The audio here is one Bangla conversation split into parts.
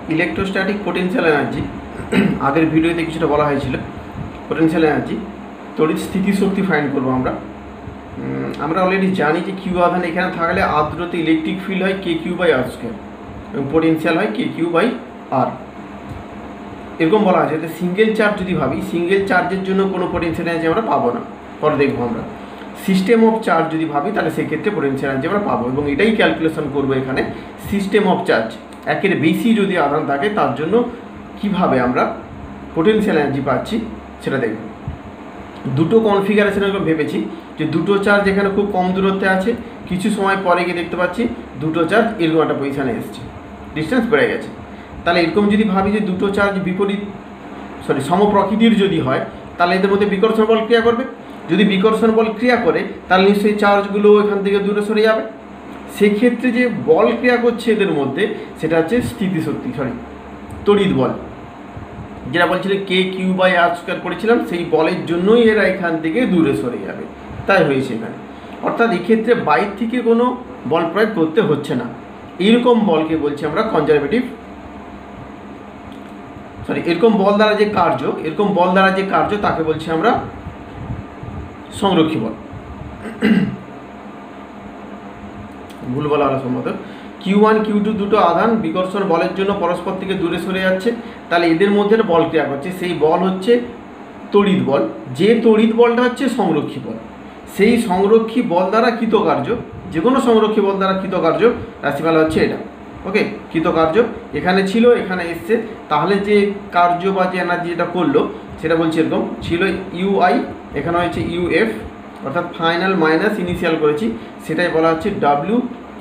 ইলেকট্রোস্ট্যাটিক পোটেনশিয়াল এনার্জি আগের ভিডিওতে কিছুটা বলা হয়েছিল। পোটেনশিয়াল এনার্জি তড়িৎ স্থিতিশক্তি ফাইন্ড করবো আমরা অলরেডি জানি যে কিউ আধান এখানে থাকলে আদ্রতে ইলেকট্রিক ফিল্ড হয় K Q by R square এবং পোটেনশিয়াল হয় কে কিউ বাই আর। এরকম বলা আছে যে সিঙ্গেল চার্জ যদি ভাবি, সিঙ্গেল চার্জের জন্য কোনো পোটেনশিয়াল এনার্জি আমরা পাবো না, পরে দেখবো আমরা। সিস্টেম অফ চার্জ যদি ভাবি তাহলে সেক্ষেত্রে পোটেনশিয়াল এনার্জি আমরা পাবো, এবং এটাই ক্যালকুলেশন করবো এখানে। সিস্টেম অফ চার্জ একের বেশি যদি আধান থাকে তার জন্য কিভাবে আমরা পোটেনশিয়াল এনার্জি পাচ্ছি সেটা দেখব। দুটো কনফিগারেশন এরকম ভেবেছি যে দুটো চার্জ এখানে খুব কম দূরত্বে আছে, কিছু সময় পরে গিয়ে দেখতে পাচ্ছি দুটো চার্জ এরকম একটা পজিশানে এসছে, ডিস্টেন্স বেড়ে গেছে। তাহলে এরকম যদি ভাবি যে দুটো চার্জ সমপ্রকৃতির যদি হয় তাহলে এদের মধ্যে বিকর্ষণ বল ক্রিয়া করবে। যদি বিকর্ষণ বল ক্রিয়া করে তাহলে নিশ্চয়ই চার্জগুলো এখান থেকে দূরে সরে যাবে। সেক্ষেত্রে যে বল ক্রিয়া করছে এদের মধ্যে সেটা হচ্ছে স্থিতিশক্তি, তড়িৎ বল, যেটা বলছিল K Q by R square পড়েছিলাম, সেই বলের জন্যই এরা এখান থেকে দূরে সরে যাবে, তাই হয়েছে এখানে। অর্থাৎ এক্ষেত্রে বাইরে থেকে কোনো বল প্রয়োগ করতে হচ্ছে না। এইরকম বলকে বলছি আমরা কনজারভেটিভ, এরকম বল দ্বারা যে কার্য তাকে বলছি আমরা সংরক্ষী বল। ভুল বলা হলো সম্ভবত। Q1 Q2 দুটো আধান বিকর্ষণ বলের জন্য পরস্পর থেকে দূরে সরে যাচ্ছে, তাহলে এদের মধ্যে বল ক্রিয়া করছে, সেই বল হচ্ছে তড়িৎ বল। যে তড়িৎ বলটা হচ্ছে সংরক্ষী বল, সেই সংরক্ষী বল দ্বারা কৃতকার্য, যে কোনো সংরক্ষী বল দ্বারা কৃতকার্য রাশিমালা হচ্ছে এটা। ওকে, কৃতকার্য এখানে ছিল, এখানে এসছে, তাহলে যে কার্য বা যে এনার্জি যেটা করলো সেটা বলছি এরকম ছিল ইউআই, এখানে হয়েছে ইউএফ, অর্থাৎ ফাইনাল মাইনাস ইনিশিয়াল করেছি, সেটাই বলা হচ্ছে ডাব্লিউ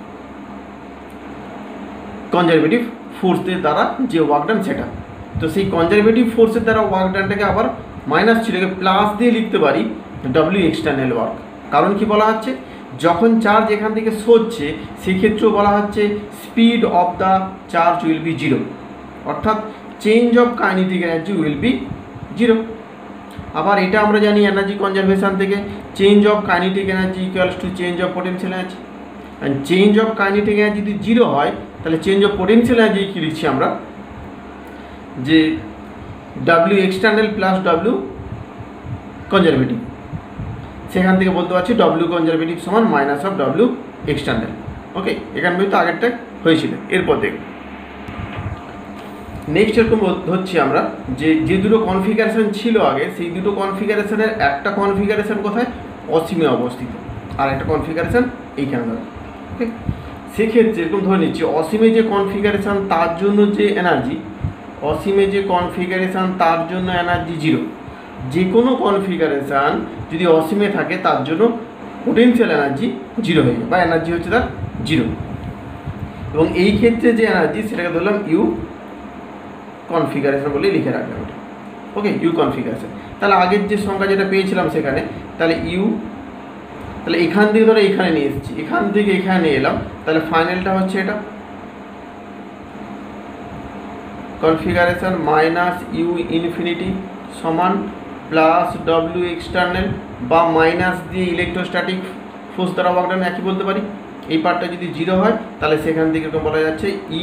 কনজারভেটিভ ফোর্সের দ্বারা যে ওয়ার্ক ডান সেটা। তো সেই কনজারভেটিভ ফোর্সের দ্বারা ওয়ার্ক ডানটাকে আবার মাইনাস ছিল প্লাস দিয়ে লিখতে পারি ডাব্লিউ এক্সটার্নাল ওয়ার্ক। কারণ কি বলা হচ্ছে, যখন চার্জ এখান থেকে সরছে সেক্ষেত্রেও বলা হচ্ছে speed of the charge will be zero, অর্থাৎ change of kinetic energy will be zero. আবার এটা আমরা জানি এনার্জি কনজারভেশন থেকে, change of kinetic energy equals to change of potential energy. And change of kinetic energy যদি জিরো হয় তাহলে চেঞ্জ অফ পোটেনশিয়াল এনার্জি কী লিখছি আমরা, যে W external plus W conservative. সেখান থেকে বলতে পারছি ডাব্লিউ কনজারভেটিভ সমান মাইনাস অফ ডাব্লিউ এক্সটার্নাল। ওকে, এখান পর্যন্ত আগেরটা হয়েছিল। এরপর দেখব নেক্সট এরকম হচ্ছে আমরা যে দুটো কনফিগারেশন ছিল আগে, সেই দুটো কনফিগারেশনের একটা কনফিগারেশন কোথায়, অসীমে অবস্থিত, আর একটা কনফিগারেশন এইখানে ধরো। ওকে, সেক্ষেত্রে এরকম ধরে নিচ্ছি অসীমে যে কনফিগারেশন তার জন্য যে এনার্জি, অসীমে যে কনফিগারেশন তার জন্য এনার্জি জিরো। যে কোনো কনফিগারেশান যদি অসীমে থাকে তার জন্য পোটেনশিয়াল এনার্জি জিরো হয়ে যায়, বা এনার্জি হচ্ছে তার জিরো। এবং এই ক্ষেত্রে যে এনার্জি সেটাকে ধরলাম ইউ কনফিগারেশন বলে লিখে রাখলাম ওটা। Okay, U configuration. তাহলে আগের যে সংখ্যা যেটা পেয়েছিলাম সেখানে, তাহলে ইউ, তাহলে এখান থেকে ধরো এখানে নিয়ে এসেছি, এখান থেকে এখানে নিয়ে এলাম, তাহলে ফাইনালটা হচ্ছে এটা কনফিগারেশন মাইনাস ইউ ইনফিনিটি সমান প্লাস ডব্লিউ এক্সটার্নাল বা মাইনাস দিয়ে ইলেকট্রোস্ট্যাটিক ফোর্স দ্বারা ওয়ার্ক ডান একই বলতে পারি। এই পার্টটা যদি জিরো হয় তাহলে সেখান থেকে এরকম বলা যাচ্ছে ই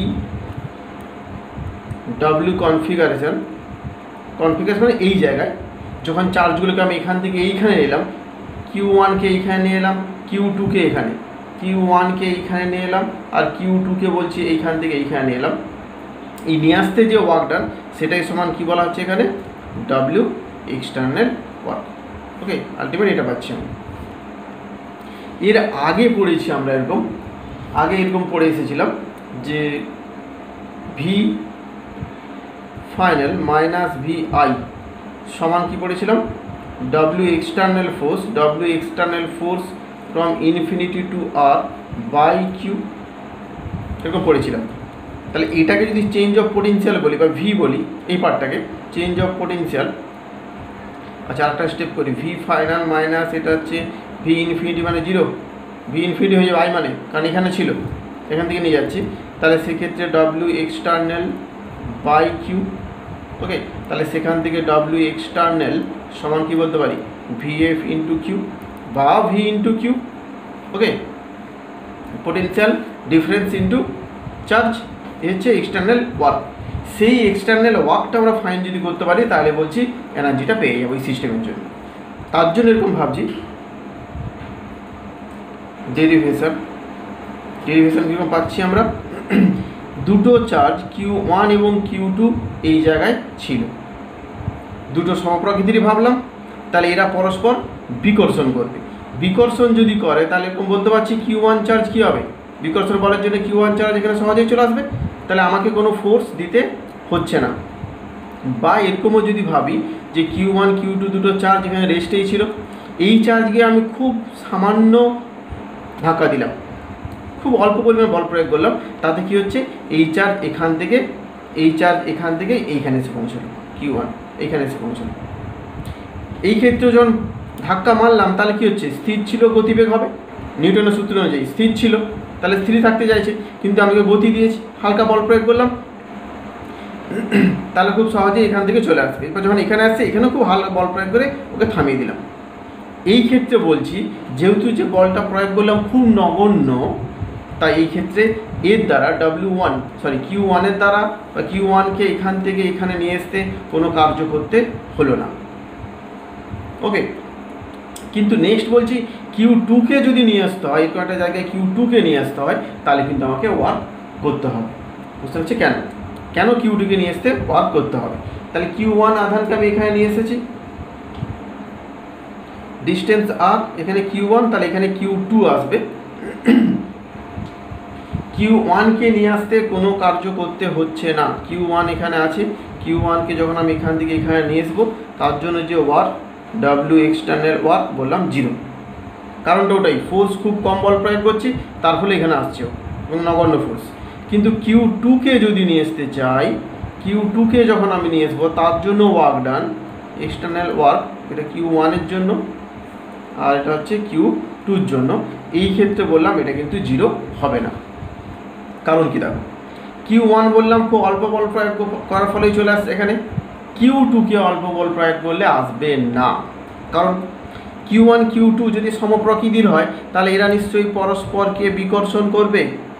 ডব্লিউ কনফিগারেশন মানে এই জায়গায় যখন চার্জগুলোকে আমি এখান থেকে এইখানে নিলাম, Q1কে এইখানে নিয়ে এলাম, Q2কে এখানে, Q1কে এইখানে নিয়ে এলাম, আর Q2কে বলছি এইখান থেকে এইখানে নিয়ে এলাম। এই নিয়ে আসতে যে ওয়ার্ক ডান সেটাই সমান কি বলা হচ্ছে এখানে, W external work. Okay, ultimate এটা পাচ্ছি আমি। এর আগে পড়েছি আমরা এরকম পড়ে এসেছিলাম যে V final minus V I সমান কি পড়েছিলাম, W external force from infinity to R by Q, এরকম পড়েছিলাম। তাহলে এটাকে যদি চেঞ্জ অফ পোটেনশিয়াল বলি বা ভি বলি, এই পার্টটাকে চেঞ্জ অফ পোটেনশিয়াল। আচ্ছা, আরেকটা স্টেপ করি, ভি ফাইনাল মাইনাস এটা হচ্ছে ভি ইনফিনিটি মানে জিরো, ভি ইনফিনিটি হয়ে যাবে আই মানে, কারণ এখানে ছিল, এখান থেকে নিয়ে যাচ্ছি, তাহলে সেক্ষেত্রে W external by Q. Okay, তাহলে সেখান থেকে ডাব্লিউ এক্সটার্নাল সমান কি বলতে পারি, ভিএফ ইন্টু কিউ বা V into Q. Okay, potential difference into charge, এ হচ্ছে এক্সটার্নাল ওয়ার্ক। সেই এক্সটার্নাল ওয়ার্কটা আমরা ফাইন যদি করতে পারি তাহলে বলছি এনার্জিটা পেয়ে যাবো এই সিস্টেমের জন্য। তার জন্য এরকম ভাবছি ডেরিভেশন কীরকম পাচ্ছি আমরা, দুটো চার্জ Q1 এবং Q2 এই জায়গায় ছিল, দুটো সমপ্রকৃতিরই ভাবলাম, তাহলে এরা পরস্পর বিকর্ষণ করবে। বিকর্ষণ যদি করে তাহলে এরকম বলতে পারছি Q1 চার্জ কী হবে, বিকর্ষণ বলার জন্য Q1 চার্জ এখানে সহজেই চলে আসবে, তাহলে আমাকে কোনো ফোর্স দিতে হচ্ছে না। বা এরকমও যদি ভাবি যে Q1 Q2 দুটো চার্জ এখানে রেস্টেই ছিল, এই চার্জকে আমি খুব সামান্য ধাক্কা দিলাম, খুব অল্প পরিমাণ বল প্রয়োগ করলাম, তাতে কি হচ্ছে এই চার্জ এখান থেকে এইখানে এসে পৌঁছলো, Q1 এইখানে এসে পৌঁছলো। এই ক্ষেত্রে যখন ধাক্কা মারলাম তাহলে কি হচ্ছে, স্থির ছিল গতিবেগ হবে, নিউটনের সূত্র অনুযায়ী স্থির ছিল, তাহলে স্থির থাকতে চাইছে, কিন্তু আমি গতি দিয়েছি, হালকা বল প্রয়োগ করলাম, তাহলে খুব সহজেই এখান থেকে চলে আসবে। এরপর যখন এখানে আসছে এখানেও খুব হালকা বল প্রয়োগ করে ওকে থামিয়ে দিলাম। এই ক্ষেত্রে বলছি যেহেতু যে বলটা প্রয়োগ করলাম খুব নগণ্য, তাই এই ক্ষেত্রে এর দ্বারা Q1 এর দ্বারা বা Q1কে এখান থেকে এখানে নিয়ে আসতে কোনো কার্য করতে হলো না। ওকে, কিন্তু নেক্সট বলছি Q2কে যদি নিয়ে আসতে হয়, এরকম একটা জায়গায় Q2কে নিয়ে আসতে হয়, তাহলে কিন্তু আমাকে ওয়ার্ক করতে হবে। বুঝতে পারছি কেন Q2কে নিয়ে আসতে ওয়ার্ক করতে হবে। তাহলে Q1 আধানকে আমি এখানে নিয়ে এসেছি, ডিস্টেন্স আর, এখানে Q1, তাহলে এখানে Q2 আসবে। Q1কে নিয়ে আসতে কোনো কার্য করতে হচ্ছে না, Q1 এখানে আছে, Q1কে যখন আমি এখান থেকে এখানে নিয়ে আসবো, তার জন্য যে ওয়ার্ক W এক্সটার্নাল ওয়ার্ক বললাম 0, কারণটা ওটাই, ফোর্স খুব কম বল প্রয়োগ করছি, তার ফলে এখানে আসছে এবং নগণ্য ফোর্স। কিন্তু Q2কে যদি নিয়ে আসতে চাই, Q2কে যখন আমি নিয়ে আসবো তার জন্য ওয়ার্ক ডান, এক্সটার্নাল ওয়ার্ক, এটা Q1 এর জন্য আর এটা হচ্ছে Q2 এর জন্য। এই ক্ষেত্রে বললাম এটা কিন্তু 0 হবে না, কারণ কি দেখো, Q1 বললাম খুব অল্প বল প্রয়োগ করার ফলেই চলে আসছে এখানে, Q2কে অল্প বল প্রয়োগ করলে আসবে না, কারণ Q1 Q2 যদি সমপ্রকৃতির হয় তাহলে এরা নিশ্চয়ই পরস্পরকে বিকর্ষণ করবে,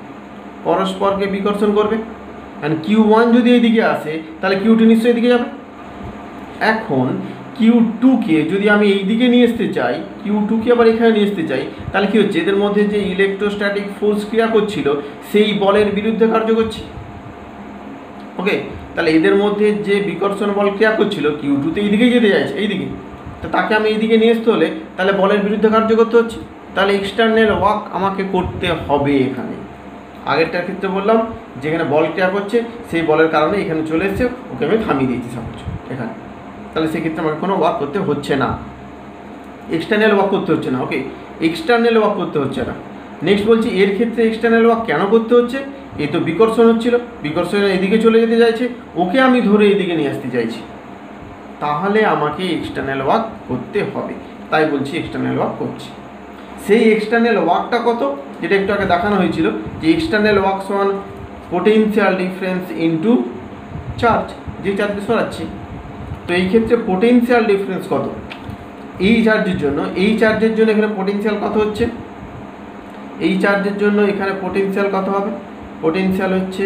কারণ Q1 যদি এইদিকে আসে তাহলে Q2 নিশ্চয়ই এদিকে যাবে। এখন Q2কে যদি আমি এই দিকে নিয়ে আসতে চাই, Q2কে আবার এখানে নিয়ে আসতে চাই, তাহলে কি হচ্ছে, এদের মধ্যে যে ইলেকট্রোস্ট্যাটিক ফোর্স ক্রিয়া করছিল সেই বলের বিরুদ্ধে কার্য করছে। ওকে, তাহলে এদের মধ্যে যে বিকর্ষণ বল ক্রিয়া করছিল, Q2 তো এইদিকেই যেতে চাইছে, এইদিকে, তো তাকে আমি এইদিকে নিয়ে আসতে হলে তাহলে বলের বিরুদ্ধে কার্য করতে হচ্ছে, তাহলে এক্সটার্নাল ওয়ার্ক আমাকে করতে হবে এখানে। আগেরটার ক্ষেত্রে বললাম যেখানে বল ক্রিয়া করছে সেই বলের কারণে এখানে চলে এসছে, ওকে আমি থামিয়ে দিয়েছি সাপোজ এখানে, তাহলে সেক্ষেত্রে আমাকে কোনো ওয়ার্ক করতে হচ্ছে না, এক্সটার্নাল ওয়ার্ক করতে হচ্ছে না। ওকে, এক্সটার্নাল ওয়ার্ক করতে হচ্ছে না। নেক্সট বলছি এর ক্ষেত্রে এক্সটার্নাল ওয়ার্ক কেন করতে হচ্ছে, এই তো বিকর্ষণ হচ্ছিল, বিকর্ষণ এদিকে চলে যেতে চাইছে, ওকে আমি ধরে এদিকে নিয়ে আসতে চাইছি, তাহলে আমাকে এক্সটার্নাল ওয়ার্ক করতে হবে, তাই বলছি এক্সটার্নাল ওয়ার্ক করছি। সেই এক্সটার্নাল ওয়ার্কটা কত, যেটা একটু আগে দেখানো হয়েছিল যে এক্সটার্নাল ওয়ার্ক সমান পোটেনশিয়াল ডিফারেন্স ইনটু চার্জ, যে চার্জে সরাচ্ছি। তো এই ক্ষেত্রে পোটেনশিয়াল ডিফারেন্স কত, এই চার্জের জন্য এখানে পোটেনশিয়াল কত হচ্ছে, এই চার্জের জন্য এখানে পোটেনশিয়াল কত হবে, পোটেনশিয়াল হচ্ছে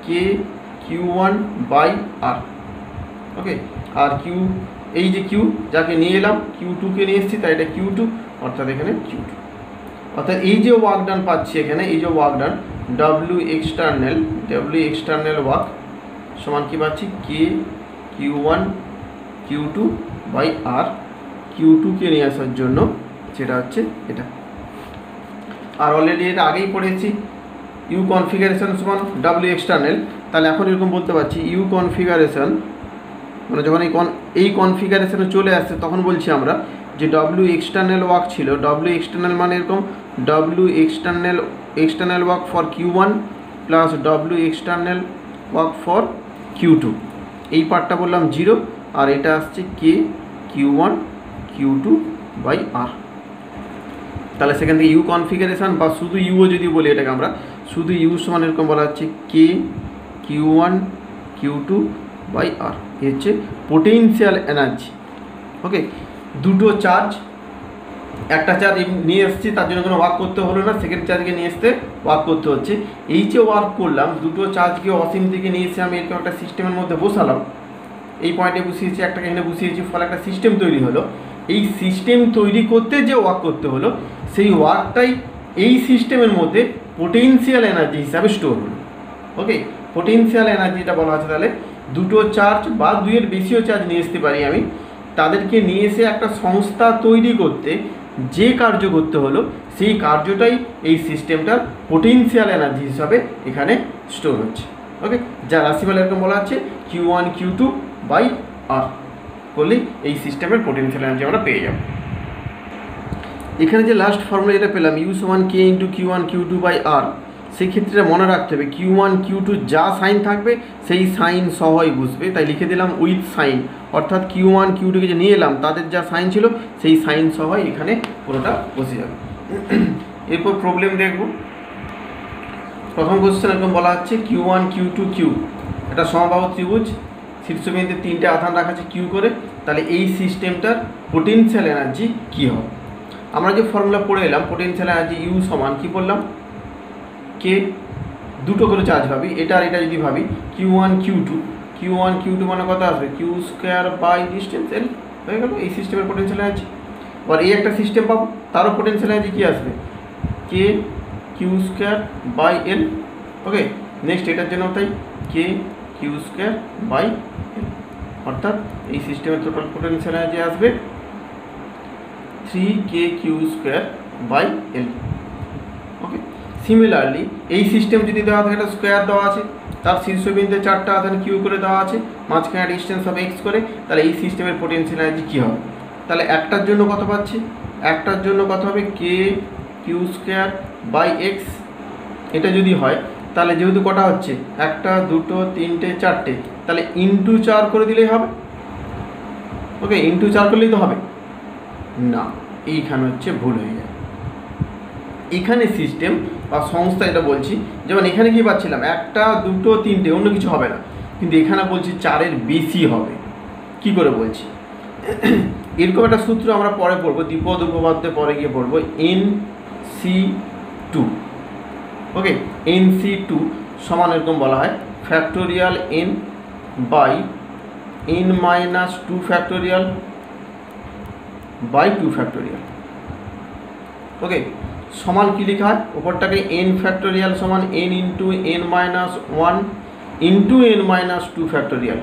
Q1/R। ওকে, আর এই যে Q যাকে নিয়ে এলাম, Q2কে নিয়ে এসেছি, তাই এটা Q2, অর্থাৎ এখানে Q2, অর্থাৎ এই যে ওয়ার্ক ডান পাচ্ছি এখানে, এই যে work done W external work সমান কি পাচ্ছি, Q1 Q2/R, Q2কে নিয়ে আসার জন্য সেটা হচ্ছে এটা। আর অলরেডি এটা আগেই পড়েছি, ইউ কনফিগারেশন সমান W এক্সটার্নাল, তাহলে এখন এরকম বলতে পারছি ইউ কনফিগারেশন, মানে যখন এই কনফিগারেশনে চলে আসছে তখন বলছি আমরা যে W এক্সটার্নাল ওয়ার্ক ছিল, W এক্সটার্নাল মানে এরকম W external work for Q1 plus W external work for Q2, এই পার্টটা বললাম 0, আর এটা আসছে Q1 Q2/R। তাহলে সেখান থেকে ইউ কনফিগারেশন বা শুধু ইউও যদি বলি এটাকে আমরা শুধু ইউ সমান এরকম বলা হচ্ছে Q1 Q2/R, এই হচ্ছে পোটেনশিয়াল এনার্জি। ওকে, দুটো চার্জ একটা চার্জ নিয়ে এসেছি, তার জন্য কোনো ওয়ার্ক করতে হলো না, সেকেন্ড চার্জকে নিয়ে আসতে ওয়ার্ক করতে হচ্ছে। এই যে ওয়ার্ক করলাম, দুটো চার্জকে অসীম থেকে নিয়ে এসে আমি এরকম একটা সিস্টেমের মধ্যে বসালাম, এই পয়েন্টে বসিয়েছি, একটাকে এখানে বসিয়েছি, ফলে একটা সিস্টেম তৈরি হলো। এই সিস্টেম তৈরি করতে যে ওয়ার্ক করতে হলো, সেই ওয়ার্কটাই এই সিস্টেমের মধ্যে পোটেনশিয়াল এনার্জি হিসাবে স্টোর হলো। ওকে, পোটেনশিয়াল এনার্জিটা বলা আছে তাহলে দুটো চার্জ বা দুইয়ের বেশিও চার্জ নিয়ে আসতে পারি আমি, তাদেরকে নিয়ে এসে একটা সংস্থা তৈরি করতে যে কার্য করতে হলো, সেই কার্যটাই এই সিস্টেমটার পোটেনশিয়াল এনার্জি হিসাবে এখানে স্টোর হচ্ছে। ওকে, যা রাশিমালা এরকম বলা আছে Q1 Q2 বাই আর করলেই এই সিস্টেমের পোটেনশিয়াল এনার্জি আমরা পেয়ে যাব। এখানে যে লাস্ট ফর্মুলা যেটা পেলাম U সমান K into Q1 Q2 by আর, সেই ক্ষেত্রে মনে রাখতে হবে Q1 Q2 যা সাইন থাকবে সেই সাইন সহই বুঝবে, তাই লিখে দিলাম উইথ সাইন, অর্থাৎ Q1 Q2কে যে নিয়ে এলাম তাদের যা সাইন ছিল সেই সাইন সহই এখানে পুরোটা বসে যাবে। এরপর প্রবলেম দেখব। প্রথম কোশ্চেন এরকম বলা হচ্ছে Q1 Q2 Q, এটা সমবাহু ত্রিভুজ, শীর্ষবিন্দুতে তিনটে আধান রাখা আছে Q করে, তাহলে এই সিস্টেমটার পোটেনশিয়াল এনার্জি কী হবে? আমরা যে ফর্মুলা পড়ে এলাম পোটেনশিয়াল এনার্জি U সমান কী পড়লাম, কে দুটো করে চার্জ ভাবি, এটা আর এটা যদি ভাবি Q1 Q2 মানে কত আসবে Q square by distance L হয়ে গেল এই সিস্টেমের পোটেনশিয়াল এনার্জি। আর এই একটা সিস্টেম পাবো, তারও পোটেনশিয়াল এনার্জি কী আসবে K Q square by L. Okay, next এটার জন্য তাই K Q square by L, অর্থাৎ এই সিস্টেমের টোটাল পোটেনশিয়াল এনার্জি আসবে 3K Q square by L. Okay, similarly এই সিস্টেম যদি দেওয়া থাকে একটা স্কোয়ার দেওয়া আছে, তার শীর্ষবিন্দুতে চারটা আধান কিউ করে দেওয়া আছে, মাঝখানে ডিস্টেন্স হবে এক্স করে, তাহলে এই সিস্টেমের পোটেনশিয়াল এনার্জি কী হবে? তাহলে একটার জন্য কত পাচ্ছি, একটার জন্য কত হবে K Q square by X. এটা যদি হয় তাহলে যেহেতু কটা হচ্ছে একটা দুটো তিনটে চারটে, তাহলে ইন্টু 4 করে দিলেই হবে। ওকে, ইন্টু 4 করলেই তো হবে না, এইখানে হচ্ছে ভুল হয়ে যায়। এখানে সিস্টেম বা সংস্থা এটা বলছি, যেমন এখানে কি পাচ্ছিলাম একটা দুটো তিনটে, অন্য কিছু হবে না, কিন্তু এখানে বলছি 4-এর বেশি হবে। কি করে বলছি, এরকম একটা সূত্র আমরা পরে পড়বো, দ্বিপদ উপপাদ্যে পরে গিয়ে পড়বো NC2। ওকে, NC2 সমান এরকম বলা হয় factorial n by n minus 2 factorial by 2 factorial. Okay, সমান কী লেখা হয়, ওপরটাকে n ফ্যাক্টোরিয়াল সমান n into n minus 1 into n minus 2 factorial,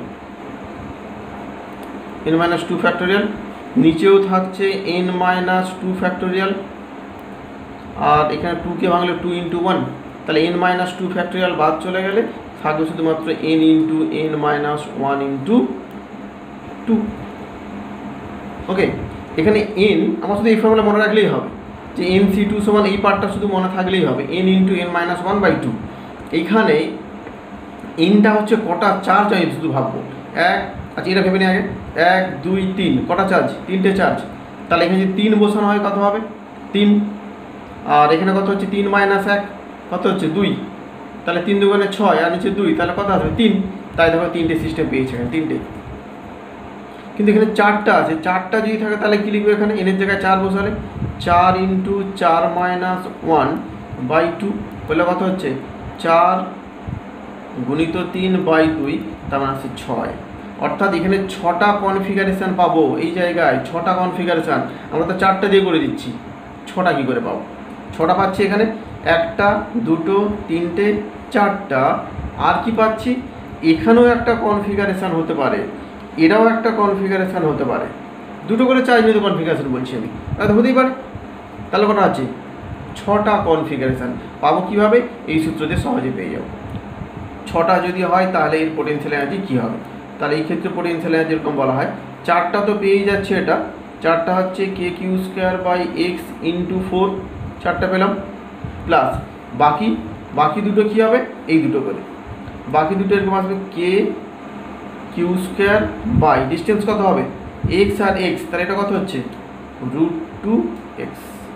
n minus 2 factorial, নিচেও থাকছে n মাইনাস 2 ফ্যাক্টোরিয়াল, আর এখানে 2কে ভাঙলে 2 ইন্টু 1, তাহলে n মাইনাস 2 ফ্যাক্টোরিয়াল বাদ চলে গেলে থাকবে শুধুমাত্র n into n minus 1 into 2। Okay, এখানে n আমার শুধু এই ফর্মুলা মনে রাখলেই হবে যে NC2 সমান এই পার্টটা শুধু মনে থাকলেই হবে n ইন্টু n মাইনাস 1/2। এইখানে nটা হচ্ছে কটা চার্জ আমি শুধু ভাববো, আচ্ছা এটা ভেবে নিই আগে, 1 2 3 কটা চার্জ, 3টে চার্জ, তাহলে এখানে যদি 3 বসানো হয় কত হবে 3, আর এখানে কত হচ্ছে 3 মাইনাস 1 কত হচ্ছে 2, তাহলে 3 দুগুণে 6 আর নিচে 2, তাহলে কত আসবে 3। তাই দেখো 3টে সিস্টেম পেয়েছে এখানে 3টে, কিন্তু এখানে 4টা আছে, 4টা যদি থাকে তাহলে কী লিখবে এখানে এনের জায়গায় 4 বসালে 4 ইন্টু 4 মাইনাস 1/2 বলে কত হচ্ছে 4 গুণিত 3/2, তার মানে হচ্ছে 6। অর্থাৎ এখানে 6টা কনফিগারেশান পাবো, এই জায়গায় 6টা কনফিগারেশান, আমরা তো 4টা দিয়ে করে দিচ্ছি, 6টা কী করে পাবো, 6টা পাচ্ছি এখানে, একটা দুটো তিনটে 4টা, আর কি পাচ্ছি এখানেও একটা কনফিগারেশান হতে পারে, এরাও একটা কনফিগারেশান হতে পারে, দুটো করে চার্জ নিতে কনফিগারেশান বলছি আমি, তাহলে হতেই পারে। তাহলে কটা আছে 6টা কনফিগারেশান পাবো কীভাবে, এই সূত্র দিয়ে সহজে পেয়ে যাবো। 6টা যদি হয় তাহলে এর পোটেনশিয়াল এনার্জি কী হবে, তাহলে এই ক্ষেত্রে পোটেনশিয়াল এনার্জি এরকম বলা হয়, 4টা তো পেয়েই যাচ্ছে, এটা 4টা হচ্ছে K Q square by X into 4, 4টা পেলাম, প্লাস বাকি দুটো কী হবে এই দুটো করে, বাকি দুটো এরকম আসবে K Q square by distance কত হবে এক্স আর এক্স, তাহলে এটা কত হচ্ছে √2x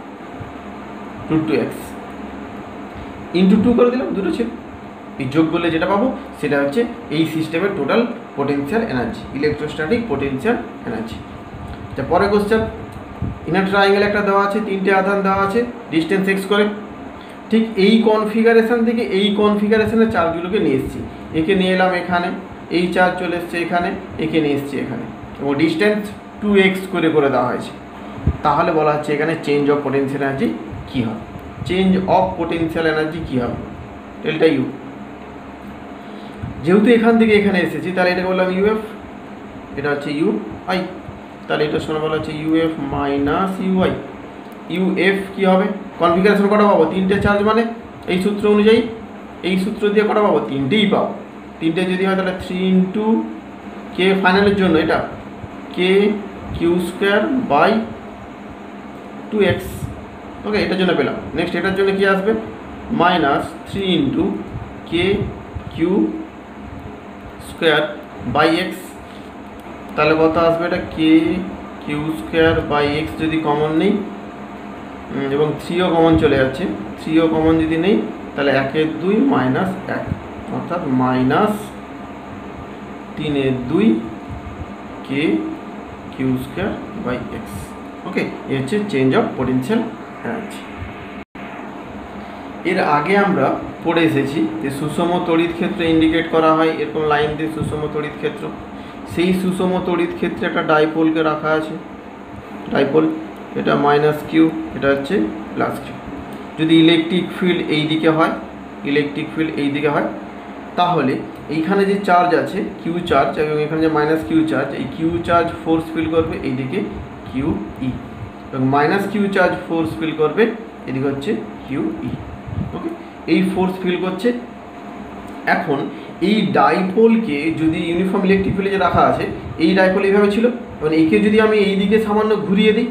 ইন্টু 2 করে দিলাম, দুটো ছিল, এই যোগ করলে যেটা পাবো সেটা হচ্ছে এই সিস্টেমের total potential energy, electrostatic potential energy. আচ্ছা পরের কোশ্চেন, ইনার ট্রায়াঙ্গেল একটা দেওয়া আছে, 3টে আধান দেওয়া আছে ডিস্টেন্স এক্স করে। ঠিক এই কনফিগারেশন থেকে এই কনফিগারেশনের চার্জগুলোকে নিয়ে এসেছি, একে নিয়ে এলাম এখানে, এই চার্জ চলে এসছে এখানে, একে নিয়ে এসছি এখানে, এবং ডিস্টেন্স 2x করে দেওয়া হয়েছে। তাহলে বলা হচ্ছে এখানে চেঞ্জ অফ পোটেনশিয়াল এনার্জি কী হবে, চেঞ্জ অফ পোটেনশিয়াল এনার্জি কী হবে, ডেল্টা ইউ। যেহেতু এখান থেকে এখানে এসেছি তাহলে এটাকে বললাম ইউএফ, এটা হচ্ছে ইউ আই, তাহলে এটার সঙ্গে বলা হচ্ছে ইউএফ মাইনাস ইউআই। ইউএফ কী হবে, কনফিগারেশন কটা পাবো, 3টে চার্জ মানে এই সূত্র অনুযায়ী, এই সূত্র দিয়ে কটা পাবো, 3টেই পাবো। 3টে যদি হয় তাহলে 3 ইন্টু কে ফাইনালের জন্য এটা K Q square by 2x। Okay, এটার জন্য পেলাম। নেক্সট এটার জন্য কি আসবে, minus 3 into K Q square by X. তাহলে কত আসবে, এটা K Q square by X যদি কমন নেই, এবং 3ও কমন চলে যাচ্ছে, 3ও কমন যদি নেই তাহলে 1 2 মাইনাস 1, অর্থাৎ minus 3 2 K Q square by X. Okay, এ হচ্ছে চেঞ্জ অফ পোটেনশিয়াল এনার্জি। এর আগে আমরা পড়ে এসেছি যে সুষম তড়িৎ ক্ষেত্রে ইন্ডিকেট করা হয় এরকম লাইন দিয়ে সুষম তড়িৎ ক্ষেত্র। সেই সুষম তড়িৎ ক্ষেত্রে একটা ডাইপোলকে রাখা আছে, ডাইপোল, এটা মাইনাস কিউ, এটা হচ্ছে প্লাস কিউ। যদি ইলেকট্রিক ফিল্ড এই দিকে হয়, ইলেকট্রিক ফিল্ড এই দিকে হয়, তাহলে এইখানে যে চার্জ আছে কিউ চার্জ, এবং এখানে যে মাইনাস কিউ চার্জ, এই কিউ চার্জ ফোর্স ফিল করবে এইদিকে কিউ ই, এবং minus Q charge force feel করবে এদিকে হচ্ছে কিউ ই। ওকে, এই ফোর্স ফিল করছে। এখন এই ডাইপোলকে যদি ইউনিফর্ম ইলেকট্রিক ফিল্ডে যে রাখা আছে, এই ডাইপোল এইভাবে ছিল, এবং একে যদি আমি এই দিকে সামান্য ঘুরিয়ে দিই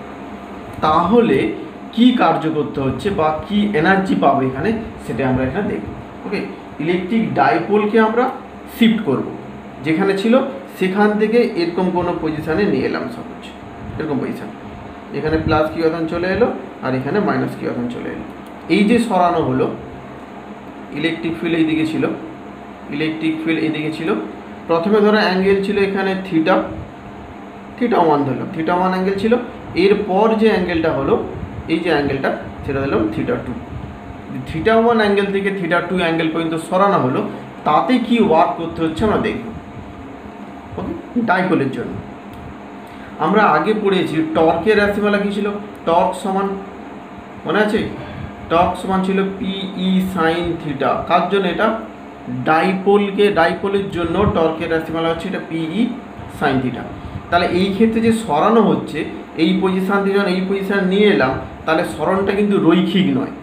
তাহলে কি কার্য করতে হচ্ছে বা কি এনার্জি পাবো এখানে, সেটা আমরা এখানে দেখব। ওকে, ইলেকট্রিক ডাইপোলকে আমরা শিফট করব, যেখানে ছিল সেখান থেকে এরকম কোনো পজিশানে নিয়ে এলাম, সহজ এরকম পজিশান, এখানে প্লাস কিউ আধান চলে এলো আর এখানে মাইনাস কিউ আধান চলে এলো। এই যে সরানো হলো, ইলেকট্রিক ফিল্ড এইদিকে ছিল, ইলেকট্রিক ফিল্ড এইদিকে ছিল, প্রথমে ধরো অ্যাঙ্গেল ছিল এখানে থিটা, থিটা 1 ধরলাম, থিটা 1 অ্যাঙ্গেল ছিল। এরপর যে অ্যাঙ্গেলটা হলো, এই যে অ্যাঙ্গেলটা, সেটা দিলাম থিটা 2। থিটা 1 অ্যাঙ্গেল থেকে থিটা 2 অ্যাঙ্গেল পর্যন্ত সরানো হলো, তাতে কি ওয়ার্ক করতে হচ্ছে আমরা দেখব। ওকে, ডাইপোলের জন্য আমরা আগে পড়েছি টর্কের রাশিমালা কী ছিল, টর্ক সমান, মনে আছে, টর্ক সমান ছিল পিই সাইন থিটা। কার জন্য এটা, ডাইপোলকে, ডাইপোলের জন্য টর্কের রাশিমালা হচ্ছে এটা পিই সাইন থিটা। তাহলে এই ক্ষেত্রে যে সরানো হচ্ছে, এই পজিশান থেকে যখন এই পজিশান নিয়ে এলাম, তাহলে সরণটা কিন্তু রৈখিক নয়,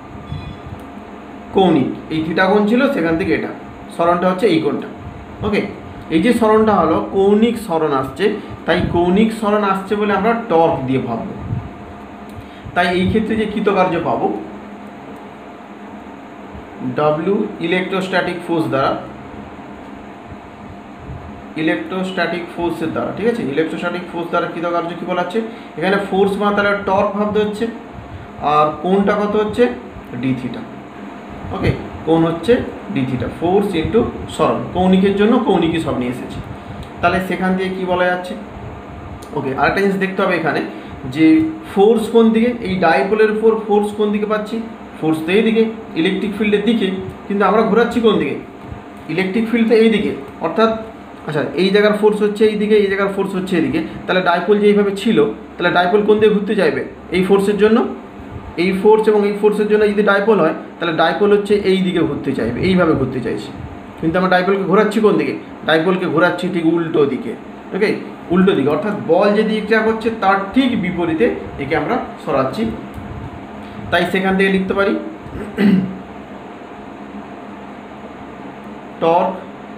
কৌণিক। এই থিটা কোণ ছিল, সেখান থেকে এটা সরণটা হচ্ছে এই কোণটা। ওকে, এই যে সরণটা হলো কৌণিক সরণ আসছে, তাই কৌণিক সরণ আসছে বলে আমরা টর্ক দিয়ে ভাববো। তাই এই ক্ষেত্রে যে কৃতকার্য পাবো, ডব্লিউ ইলেকট্রোস্ট্যাটিক ফোর্স দ্বারা, ইলেকট্রোস্ট্যাটিক ফোর্সের দ্বারা, ঠিক আছে, ইলেকট্রোস্ট্যাটিক ফোর্স দ্বারা কৃতকার্য কী বলা হচ্ছে, এখানে ফোর্স মানে তাহলে টর্ক ভাবতে হচ্ছে, আর কোণটা কত হচ্ছে ডি থিটা। ওকে, কোণ হচ্ছে ডি থিটা, ফোর্স ইন্টু সরণ, কৌণিকের জন্য কৌণিকই সব নিয়ে এসেছে। তাহলে সেখান দিয়ে কী বলা যাচ্ছে। ওকে, আরেকটা জিনিস দেখতে হবে এখানে যে ফোর্স কোন দিকে, এই ডাইপোলের উপর ফোর্স কোন দিকে পাচ্ছি, ফোর্স তো এই দিকে, ইলেকট্রিক ফিল্ডের দিকে, কিন্তু আমরা ঘোরাচ্ছি কোন দিকে, ইলেকট্রিক ফিল্ড তো এই দিকে, অর্থাৎ আচ্ছা এই জায়গার ফোর্স হচ্ছে এই দিকে, এই জায়গার ফোর্স হচ্ছে এদিকে, তাহলে ডাইপোল যে এইভাবে ছিল, তাহলে ডাইপোল কোন দিকে ঘুরতে চাইবে, এই ফোর্সের জন্য, এই ফোর্স এবং এই ফোর্সের জন্য যদি ডাইপোল হয়, তাহলে ডাইপোল হচ্ছে এই দিকে ঘুরতে চাইবে, এইভাবে ঘুরতে চাইছে। কিন্তু আমরা ডাইপোলকে ঘোরাচ্ছি কোন দিকে, ডাইপোলকে ঘোরাচ্ছি ঠিক উল্টো দিকে। ওকে, উল্টো দিকে, অর্থাৎ বল যে দিকটা হচ্ছে তার ঠিক বিপরীতে একে আমরা সরাচ্ছি। তাই সেখান থেকে লিখতে পারি টর্ক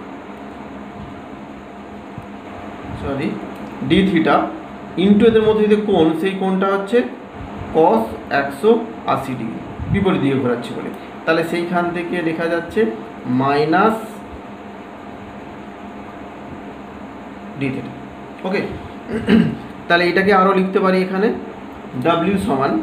ডি থিটা ইন্টু এদের মধ্যে যদি কোণ, সেই কোণটা হচ্ছে কস 180 ডিগ্রি, বিপরীত দিকে ঘোরাচ্ছি বলে। তাহলে সেইখান থেকে লেখা যাচ্ছে মাইনাস ডি থিটা। ওকে, তাহলে এটাকে আরও লিখতে পারি এখানে ডাব্লিউ সমান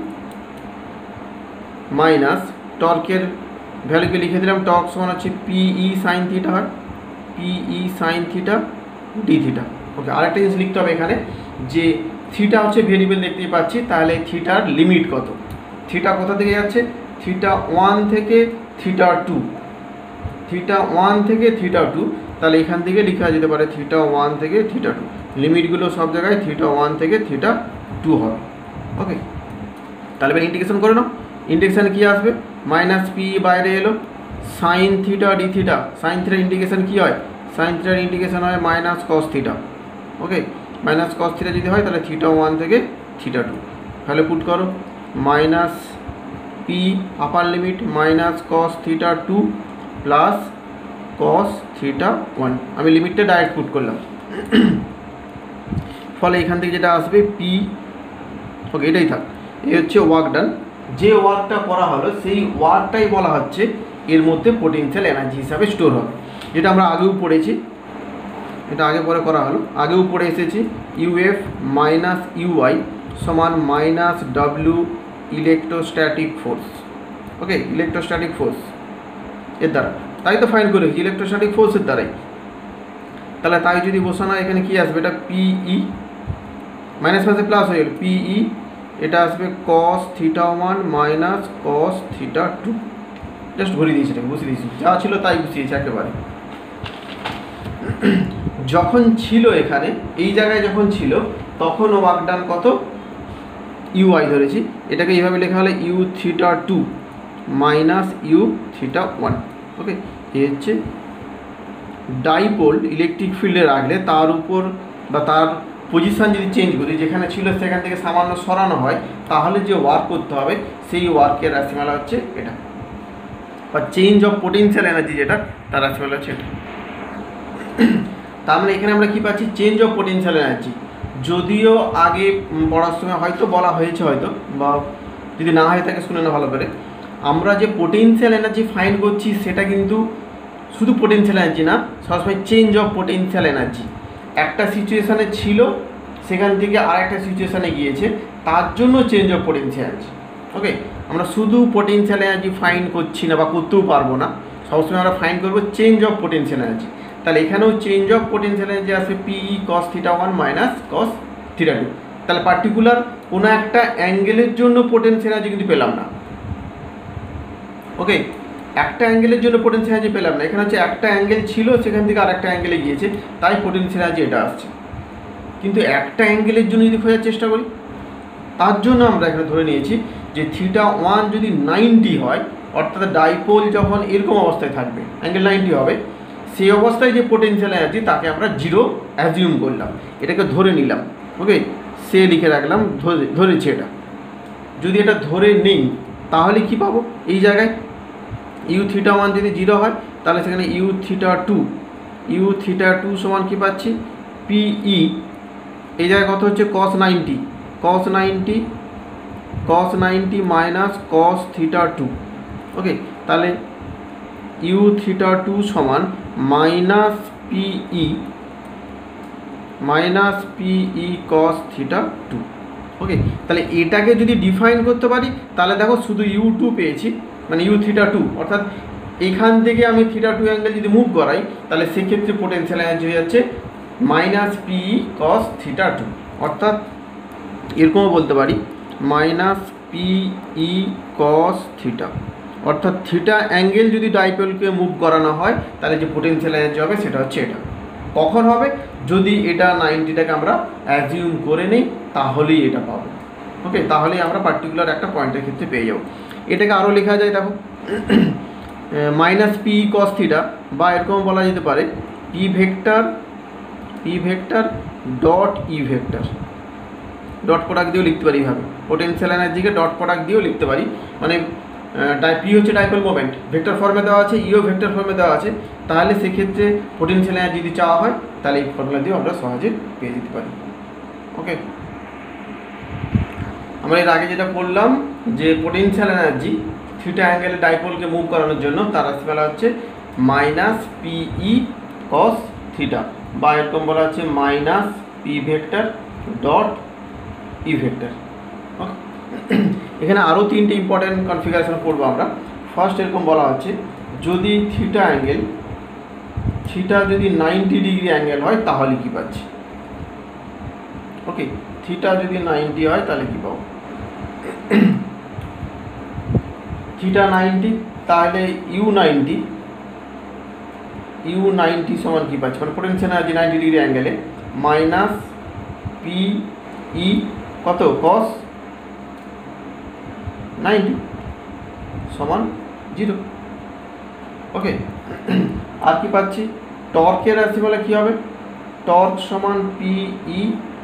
মাইনাস টর্কের ভ্যালুকে লিখে দিলাম, টর্ক সমান হচ্ছে পিই সাইন থিটা, হয় PE sine theta D theta. Okay, আরেকটা জিনিস লিখতে হবে এখানে যে থিটা হচ্ছে ভেরিয়েবল দেখতেই পাচ্ছি, তাহলে থিটার লিমিট কত, থিটা কোথা থেকে যাচ্ছে, থিটা 1 থেকে থিটা 2, থিটা 1 থেকে থিটা 2, তাহলে এখান থেকে লেখা যেতে পারে থিটা 1 থেকে থিটা 2, লিমিটগুলো সব জায়গায় থিটা 1 থেকে থিটা 2 হবে। ওকে, তাহলে এবার ইন্টিগ্রেশন করে নাও। ইন্টিগ্রেশন কী আসবে, মাইনাস পি বাইরে এলো, sine theta D theta, sine থিটার ইন্টিগ্রেশন কী হয়, সাইন থিটার ইন্টিগ্রেশন হয় minus cos theta. Okay, minus cos theta যদি হয় তাহলে থিটা 1 থেকে থিটা 2, তাহলে পুট করো minus P upper limit minus cos theta 2 plus cos theta 1, আমি লিমিটটা ডাইরেক্ট পুট করলাম। ফলে এখান থেকে যেটা আসবে পি, ওকে এটাই থাক, এই হচ্ছে ওয়ার্ক ডান। যে ওয়ার্কটা করা হলো সেই ওয়ার্কটাই বলা হচ্ছে এর মধ্যে পোটেনশিয়াল এনার্জি হিসাবে স্টোর হবে, যেটা আমরা আগেও পড়েছি, এটা আগে পরে করা হলো, আগেও পড়ে এসেছি। ইউএফ মাইনাস ইউআই সমান minus W electrostatic force. Okay, electrostatic force এর দ্বারা, তাই তো ফাইন্ড করে ইলেকট্রোস্ট্যাটিক ফোর্সের দ্বারাই। তাহলে তাই যদি বসানো এখানে কি আসবে, এটা পিই মাইনাস মাসে প্লাস হয়ে গেল, পিই এটা আসবে cos theta 1 minus cos theta 2, just ভরে দিয়েছি, এটাকে বসিয়ে দিয়েছি, যা ছিল তাই বসিয়েছি একেবারে। যখন ছিল এখানে এই জায়গায় যখন ছিল তখন ওয়ার্ক ডান কত, ইউআই ধরেছি, এটাকে এইভাবে লেখা হলে U theta 2 minus U theta 1। Okay, এই হচ্ছে ডাইপোল ইলেকট্রিক ফিল্ডে রাখলে তার উপর বা তার পজিশান যদি চেঞ্জ করি, যেখানে ছিল সেখান থেকে সামান্য সরানো হয়, তাহলে যে ওয়ার্ক করতে হবে সেই ওয়ার্কের রাশিমালা হচ্ছে এটা, বা চেঞ্জ অফ পোটেনশিয়াল এনার্জি যেটা তার রাশিমালা হচ্ছে এটা। তার মানে এখানে আমরা কী পাচ্ছি, চেঞ্জ অফ পোটেনশিয়াল এনার্জি। যদিও আগে পড়ার সময় হয়তো বলা হয়েছে, হয়তো বা যদি না হয়ে থাকে শুনে না ভালো করে, আমরা যে পোটেনশিয়াল এনার্জি ফাইন্ড করছি সেটা কিন্তু শুধু পোটেনশিয়াল এনার্জি না, সবসময় চেঞ্জ অফ পোটেনশিয়াল এনার্জি। একটা সিচুয়েশানে ছিল সেখান থেকে আর একটা সিচুয়েশানে গিয়েছে, তার জন্য change of potential energy. Okay, আমরা শুধু পোটেনশিয়াল এনার্জি ফাইন্ড করছি না বা করতেও পারবো না, সবসময় আমরা ফাইন্ড করবো চেঞ্জ অফ পোটেনশিয়াল এনার্জি। তাহলে এখানেও চেঞ্জ অফ পোটেনশিয়াল এনার্জি আসবে PE cos theta 1 minus cos theta 2। তাহলে পার্টিকুলার কোনো একটা অ্যাঙ্গেলের জন্য পোটেনশিয়াল এনার্জি কিন্তু পেলাম না। ওকে, একটা অ্যাঙ্গেলের জন্য পোটেনশিয়াল এনার্জি পেলাম না, এখানে হচ্ছে একটা অ্যাঙ্গেল ছিল সেখান থেকে আর একটা অ্যাঙ্গেলে গিয়েছে, তাই পোটেনশিয়াল এনার্জি এটা আসছে। কিন্তু একটা অ্যাঙ্গেলের জন্য যদি খোঁজার চেষ্টা করি, তার জন্য আমরা এখানে ধরে নিয়েছি যে থিটা 1 যদি 90 হয়, অর্থাৎ ডাইপোল যখন এরকম অবস্থায় থাকবে, অ্যাঙ্গেল 90 হবে, সেই অবস্থায় যে পোটেনশিয়াল এনার্জি তাকে আমরা জিরো অ্যাজিউম করলাম, এটাকে ধরে নিলাম। ওকে, সে লিখে রাখলাম, ধরেছি এটা। যদি এটা ধরে নিই তাহলে কি পাবো, এই জায়গায় ইউ থিটা 1 যদি 0 হয় তাহলে সেখানে ইউ থিটা 2 সমান কী পাচ্ছি, পিই, এই জায়গায় কত হচ্ছে কস 90 মাইনাস কস থিটা 2। ওকে, তাহলে ইউ থিটা 2 সমান মাইনাস পিই কস থিটা 2। ওকে, তাহলে এটাকে যদি ডিফাইন করতে পারি তাহলে দেখো শুধু U2 পেয়েছি, মানে ইউ থিটা 2, অর্থাৎ এখান থেকে আমি থিটা 2 অ্যাঙ্গেল যদি মুভ করাই তাহলে সেক্ষেত্রে পোটেনশিয়াল এনার্জি হয়ে যাচ্ছে মাইনাস পিই কস থিটা 2, অর্থাৎ এরকমও বলতে পারি মাইনাস পিই কস থিটা, অর্থাৎ থিটা অ্যাঙ্গেল যদি ডাইপোলকে মুভ করানো হয় তাহলে যে পোটেনশিয়াল এনার্জি হবে সেটা হচ্ছে এটা। কখন হবে, যদি এটা 90টাকে আমরা অ্যাজিউম করে নিই তাহলেই এটা পাবো। ওকে, তাহলেই আমরা পার্টিকুলার একটা পয়েন্টের ক্ষেত্রে পেয়ে যাবো। এটাকে আরও লেখা যায়, দেখো মাইনাস পি কস থিটা, বা এরকম বলা যেতে পারে P vector dot E vector, dot product দিয়েও লিখতে পারি এইভাবে, পোটেনশিয়াল এনার্জিকে ডট প্রোডাক্ট দিয়েও লিখতে পারি। মানে পি হচ্ছে ডাইপোল মোমেন্ট, ভেক্টর ফর্মে দেওয়া আছে, ইও ভেক্টর ফর্মে দেওয়া আছে, তাহলে সেক্ষেত্রে পোটেনশিয়াল এনার্জি যদি চাওয়া হয় তাহলে এই ফর্মুলা দিয়েও আমরা সহজে পেয়ে যেতে পারি। ওকে, আমরা এর আগে যেটা বললাম যে পোটেনশিয়াল এনার্জি থিটা অ্যাঙ্গেলে ডাইপোলকে মুভ করানোর জন্য তার রাশিমালা হচ্ছে মাইনাস পিই কস থিটা, বা এরকম বলা হচ্ছে minus P vector dot E vector. Okay, এখানে আরও তিনটে ইম্পর্টেন্ট কনফিগারেশন পড়বো আমরা। ফার্স্ট এরকম বলা হচ্ছে যদি থিটা যদি 90 ডিগ্রি অ্যাঙ্গেল হয় তাহলে কি পাচ্ছি। ওকে, থিটা যদি 90 হয় তাহলে কি পাবো? থিটা 90 তাহলে u90 সমান কি পাচ্ছি, মানে পোটেনশিয়াল এনার্জি 90 ডিগ্রি অ্যাঙ্গেলে মাইনাস পি ই কত কস 90 সমান 0। ওকে, আর কি পাচ্ছি? টর্কের রাশি বলে কি হবে? টর্ক সমান পি ই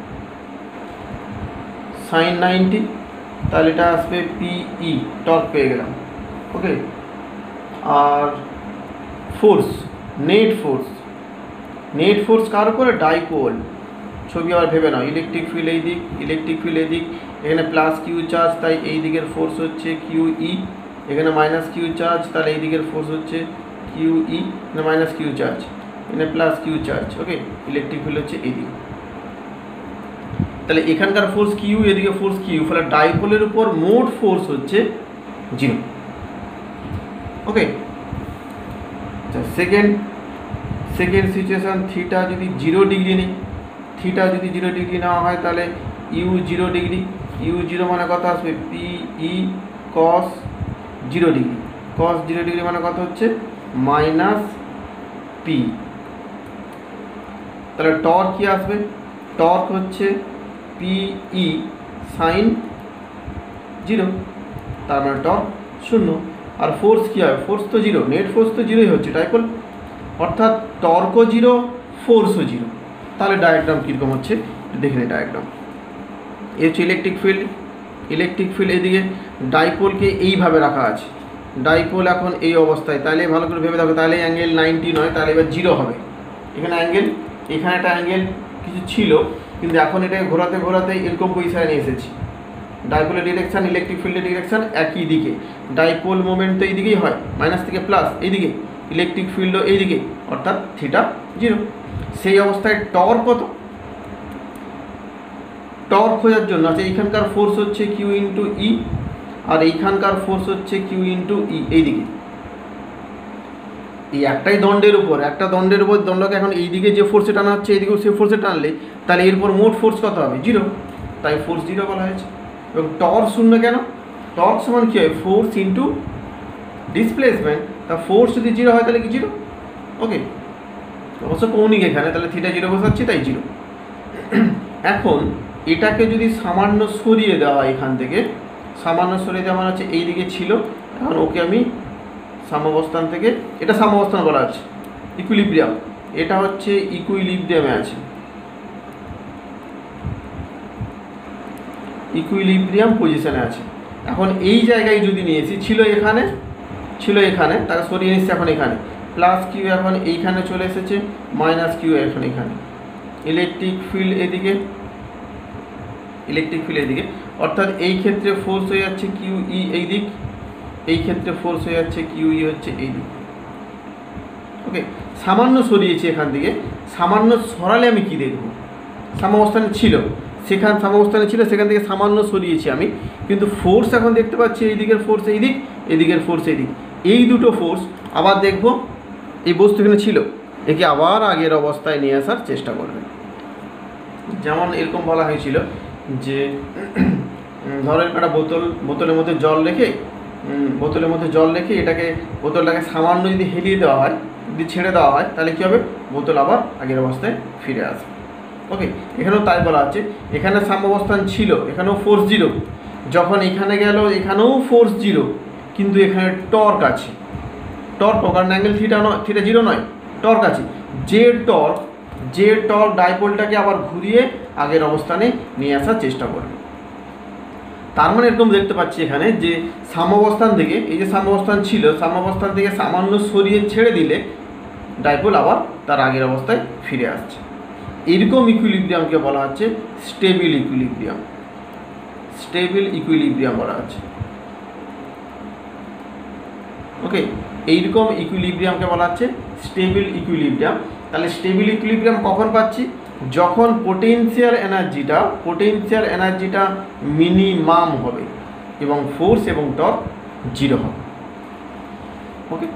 সাইন 90, তাহলে এটা আসবে পি ই, টর্ক পেয়ে গেলাম। ওকে, আর ফোর্স, নেট ফোর্স কার উপরে? ডাইপোল। ছবি আবার ভেবে নাও, ইলেকট্রিক ফিল্ড এই দিক, ইলেকট্রিক ফিল্ড এই দিক, এখানে প্লাস কিউ চার্জ, তাই এই দিকের ফোর্স হচ্ছে কিউ ই, এখানে মাইনাস কিউ চার্জ, তাহলে এই দিকের ফোর্স হচ্ছে কিউ ই, এখানে মাইনাস কিউ চার্জ, এখানে plus Q charge. Okay, electric field হচ্ছে এই দিক, তাহলে এখানকার ফোর্স কিউ, এদিকে ফোর্স কিউ, ফলে ডাইপোলের উপর মোট ফোর্স হচ্ছে 0। ওকে, সেকেন্ড সিচুয়েশন, থিটা যদি 0 ডিগ্রি নেই, থিটা যদি 0 ডিগ্রি নেওয়া হয় তাহলে ইউ 0 ডিগ্রি, ইউ 0 মানে কত আসবে? P E cos 0 degree, cos 0 degree মানে কত হচ্ছে? Minus P. তাহলে টর্ক কি আসবে? টর্ক হচ্ছে পি ই সাইন 0, তার মানে টর্ক 0। আর ফোর্স কী হবে? ফোর্স তো 0, নেট ফোর্স তো 0ই হচ্ছে ডাইপোল, অর্থাৎ টর্কও 0, ফোর্সও 0। তাহলে ডায়াগ্রাম কীরকম হচ্ছে দেখে নিই। ডায়াগ্রাম এ হচ্ছে ইলেকট্রিক ফিল্ড, এদিকে ডাইপোলকে এইভাবে রাখা আছে, ডাইপোল এখন এই অবস্থায়, তাহলে ভালো করে ভেবে দেখো, তাহলে অ্যাঙ্গেল 90 নয়, তাহলে এবার 0 হবে। এখানে অ্যাঙ্গেল, এখানে একটা অ্যাঙ্গেল কিছু ছিল, কিন্তু এখন এটাকে ঘোরাতে এরকম পজিশনে নিয়ে এসেছি। ডাইপোলের ডিরেকশান, ইলেকট্রিক ফিল্ডের ডিরেকশান একই দিকে, ডাইপোল মোমেন্ট তো এই দিকেই হয়, মাইনাস থেকে প্লাস এইদিকে, ইলেকট্রিক ফিল্ডও এইদিকে, অর্থাৎ থিটা 0। সেই অবস্থায় টর্ক কত? টর্ক খোঁজার জন্য আছে, এইখানকার ফোর্স হচ্ছে কিউ ইন্টু ই, আর এইখানকার ফোর্স হচ্ছে কিউ ইন্টু ই, এইদিকে। এই একটাই দণ্ডের উপর, দণ্ডকে এখন এইদিকে যে ফোর্সে টানা হচ্ছে, এইদিকেও সে ফোর্সে টানলে তাহলে এরপর মোট ফোর্স কত হবে? 0, তাই ফোর্স 0 বলা হয়েছে। এবং টর্ক 0 কেন? টর্ক সমান কী হয়? Force into displacement. তা ফোর্স যদি 0 হয় তাহলে কি 0? ওকে, অবশ্য কৌণিক এখানে, তাহলে থিটা 0 বসাচ্ছি, তাই 0। এখন এটাকে যদি সামান্য সরিয়ে দেওয়া হয়, এখান থেকে সামান্য সরিয়ে দেওয়া মানে হচ্ছে এইদিকে ছিল, এখন ওকে আমি সাম্যাবস্থান থেকে, এটা সাম্যাবস্থান বলা আছে, ইকুইলিব্রিয়াম, এটা হচ্ছে ইকুইলিব্রিয়ামে আছে, ইকুইলিব্রিয়াম পজিশনে আছে। এখন এই জায়গায় যদি নিয়েছি, ছিল এখানে, তাকে সরিয়ে নিচ্ছি এখন এখানে, প্লাস কিউ এখন এইখানে চলে এসেছে, মাইনাস কিউ এখন এখানে, ইলেকট্রিক ফিল্ড এদিকে, অর্থাৎ এই ক্ষেত্রে ফোর্স হয়ে যাচ্ছে কিউ ই এই দিক, এই ক্ষেত্রে ফোর্স হয়ে যাচ্ছে কিউ ই হচ্ছে এই দিক। ওকে, সামান্য সরিয়েছি এখান থেকে, সামান্য সরালে আমি কি দেখব? সাম্যাবস্থানে ছিল, সেখান থেকে সামান্য সরিয়েছি আমি, কিন্তু ফোর্স এখন দেখতে পাচ্ছি এই দিকের ফোর্স এই দিক, এদিকের ফোর্স এই দিক, এই দুটো ফোর্স আবার দেখব, এই বস্তু এখানে ছিল, একে আবার আগের অবস্থায় নিয়ে আসার চেষ্টা করবে। যেমন এরকম বলা হয়েছিল যে ধরেন একটা বোতলের মধ্যে জল রেখে এটাকে, বোতলটাকে সামান্য যদি হেলিয়ে দেওয়া হয়, যদি ছেড়ে দেওয়া হয়, তাহলে কী হবে? বোতল আবার আগের অবস্থায় ফিরে আসবে। ওকে, এখানেও তাই বলা আছে, এখানে সাম্যাবস্থান ছিল, এখানেও ফোর্স 0, যখন এখানে গেল এখানেও ফোর্স 0, কিন্তু এখানে টর্ক আছে, কারণ অ্যাঙ্গেল থিটা 0 নয়, টর্ক আছে। যে টর্ক ডাইপোলটাকে আবার ঘুরিয়ে আগের অবস্থানে নিয়ে আসার চেষ্টা করবে। তার মানে এরকম দেখতে পাচ্ছি এখানে যে সাম্যাবস্থান থেকে, এই যে সাম্যাবস্থান ছিল, সাম্যাবস্থান থেকে সামান্য সরিয়ে ছেড়ে দিলে ডাইপোল আবার তার আগের অবস্থায় ফিরে আসছে। এরকম ইকুইলিব্রিয়ামকে বলা হচ্ছে স্টেবিল ইকুইলিব্রিয়াম বলা হচ্ছে। ওকে, এইরকম ইকুইলিব্রিয়ামকে বলা হচ্ছে স্টেবিল ইকুইলিব্রিয়াম। তাহলে স্টেবিল ইকুইলিব্রিয়াম কখন পাচ্ছি? যখন পোটেনশিয়াল এনার্জিটা মিনিমাম হবে এবং ফোর্স এবং টর্ক 0 হবে। ওকে,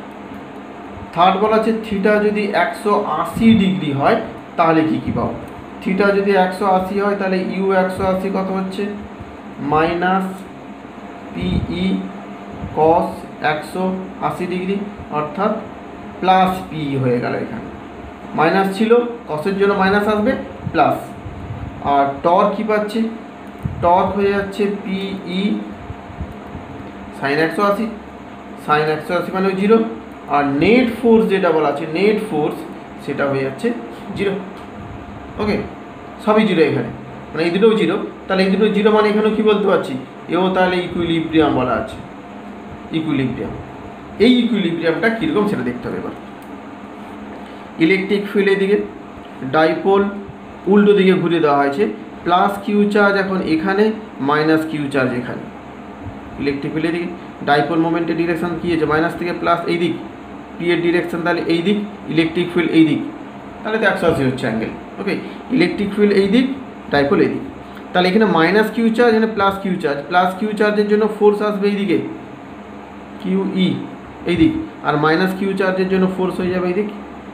থার্ড বলা আছে থিটা যদি 180 ডিগ্রি হয় তাহলে কি পাবো? থিটা যদি 180 হয় তাহলে ইউ 180 কত হচ্ছে মাইনাস পিই কস 180 ডিগ্রি, অর্থাৎ প্লাস পিই হয়ে গেল। এখানে মাইনাস ছিল, কসের জন্য মাইনাস আসবে, প্লাস। আর টর্ক কী পাচ্ছি, টর্ক হয়ে যাচ্ছে পিই সাইন 180, সাইন 180 মানে 0। আর নেট ফোর্স যেটা বলা আছে, নেট ফোর্স সেটা হয়ে যাচ্ছে 0। ওকে, সবই 0 এখানে, মানে এই দুটোও 0। তাহলে এই দুটো 0 মানে এখানেও কী বলতে পারছি, এও তাহলে ইকুইলিব্রিয়াম বলা আছে, ইকুইলিব্রিয়াম। এই ইকুইলিব্রিয়ামটা কীরকম সেটা দেখতে হবে এবার। ইলেকট্রিক ফিল্ড এদিকে, ডাইপোল উল্টো দিকে ঘুরে দেওয়া হয়েছে, প্লাস কিউ চার্জ এখন এখানে, মাইনাস কিউ চার্জ এখানে। ইলেকট্রিক ফিল্ড এদিকে, ডাইপোল মোমেন্টের ডিরেকশন কী হয়েছে, মাইনাস থেকে প্লাস এই দিক, পি এর ডিরেকশন তাহলে এই দিক, ইলেকট্রিক ফিল্ড এই দিক, তাহলে তো 180 হচ্ছে অ্যাঙ্গেল। ওকে, ইলেকট্রিক ফিল্ড এই দিক, ডাইপোল এই দিক। তাহলে এখানে মাইনাস কিউ চার্জ, এখানে plus Q charge. Plus Q চার্জের জন্য ফোর্স আসবে এই দিকে, কিউ ই এই দিক, আর মাইনাস কিউ চার্জের জন্য ফোর্স হয়ে যাবে এই দিক।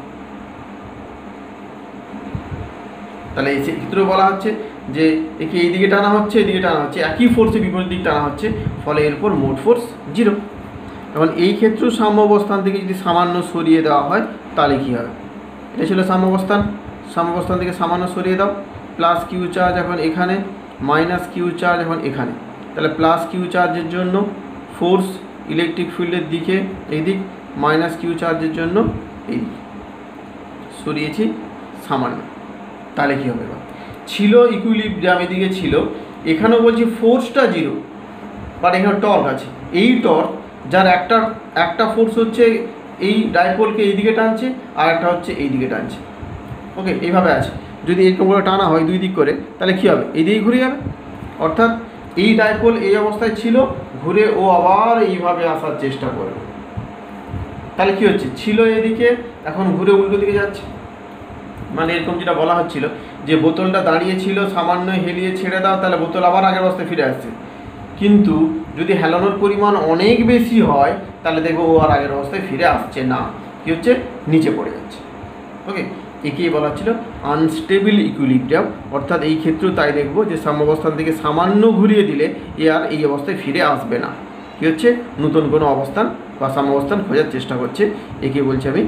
তাহলে এই ক্ষেত্রেও বলা হচ্ছে যে একে এই দিকে টানা হচ্ছে, এদিকে টানা হচ্ছে, একই ফোর্সে বিপরীত দিক টানা হচ্ছে, ফলে এরপর মোট ফোর্স 0। এখন এই ক্ষেত্রেও সাম্যাবস্থান থেকে যদি সামান্য সরিয়ে দেওয়া হয় তাহলে কী হবে, এটা ছিল সাম্যাবস্থান, সাম্যাবস্থান থেকে সামান্য সরিয়ে দাও, প্লাস কিউ চার্জ এখন এখানে, মাইনাস কিউ চার্জ এখন এখানে। তাহলে প্লাস কিউ চার্জের জন্য ফোর্স ইলেকট্রিক ফিল্ডের দিকে এই দিক, মাইনাস কিউ চার্জের জন্য এই দিক, সরিয়েছি সামান্য। তাহলে কী হবে, ছিল ইকুইলিব্রিয়াম এদিকে ছিল, এখানেও বলছি ফোর্সটা 0, বাট এখানে টর্ক আছে। এই টর্ক যার একটা ফোর্স হচ্ছে এই ডাইপোলকে এইদিকে টানছে, আর একটা হচ্ছে এই দিকে টানছে। ওকে, এইভাবে আছে। যদি এরকম করে টানা হয় দুই দিক করে, তাহলে কী হবে, এই দিকে ঘুরে যাবে। অর্থাৎ এই ডাইপোল এই অবস্থায় ছিল, ঘুরে ও আবার এইভাবে আসার চেষ্টা করবে। তাহলে কী হচ্ছে, ছিল এদিকে, এখন ঘুরে উল্টো দিকে যাচ্ছে। মানে এরকম যেটা বলা হচ্ছিল যে বোতলটা দাঁড়িয়ে ছিল, সামান্য হেলিয়ে ছেড়ে দাও, তাহলে বোতল আবার আগের অবস্থায় ফিরে আসছে। কিন্তু যদি হেলানোর পরিমাণ অনেক বেশি হয় তাহলে দেখবো ও আর আগের অবস্থায় ফিরে আসছে না, কী হচ্ছে, নিচে পড়ে যাচ্ছে। ওকে, একেই বলা হচ্ছিল আনস্টেবল ইকুইলিব্রিয়াম। অর্থাৎ এই ক্ষেত্রেও তাই দেখবো যে সাম্যাবস্থান থেকে সামান্য ঘুরিয়ে দিলে এ আর এই অবস্থায় ফিরে আসবে না, কী হচ্ছে, নতুন কোনো অবস্থান বা সাম্যাবস্থান খোঁজার চেষ্টা করছে। একে বলছি আমি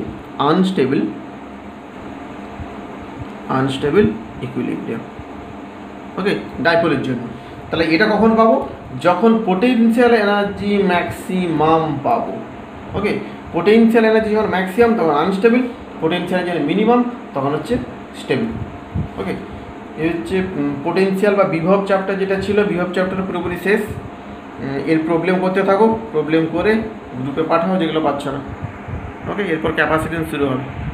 আনস্টেবল ইকুইলিব্রিয়াম। ওকে, ডাইপোলের জন্য। তাহলে এটা কখন পাবো, যখন পোটেনশিয়াল এনার্জি ম্যাক্সিমাম পাবো। ওকে, পোটেনশিয়াল এনার্জি যখন ম্যাক্সিমাম তখন আনস্টেবল, পোটেনশিয়াল এনার্জি মিনিমাম তখন হচ্ছে স্টেবল। ওকে, এই হচ্ছে পোটেনশিয়াল বা বিভব চ্যাপ্টার যেটা ছিল, বিভব চ্যাপ্টার পুরোপুরি শেষ। এর প্রবলেম করতে থাকো, প্রবলেম করে গ্রুপে পাঠাও যেগুলো পাচ্ছ না। ওকে, এরপর ক্যাপাসিটেন্স শুরু হবে।